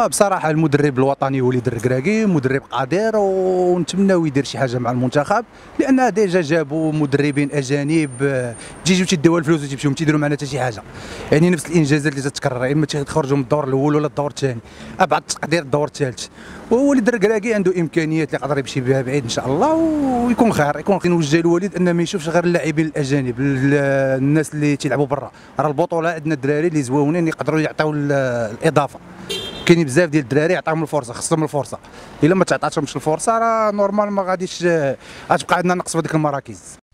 بصراحه المدرب الوطني وليد الركراكي مدرب قادر، ونتمناو يدير شي حاجه مع المنتخب، لان ديجا جابوا مدربين اجانب تيجيو تيديو الفلوس وتيمشيو تيديروا معنا حتى شي حاجه. يعني نفس الانجازات اللي تتكرر، اما تخرجوا من الدور الاول ولا الدور الثاني، ابعد تقدير الدور الثالث. ووليد الركراكي عنده امكانيات اللي يقدر يمشي بها بعيد ان شاء الله، ويكون خير. يكون كنوجه الوالد انه ما يشوفش غير اللاعبين الاجانب، الناس اللي تيلعبوا برا. راه البطوله عندنا الدراري اللي زواونين يقدروا يعطيو الاضافه. كاينين بزاف ديال الدراري عطاهم الفرصه، خصهم الفرصه. الا ما تعطاتهمش الفرصه راه نورمال ما غاديش غتبقى عندنا نقص في هذيك المراكز.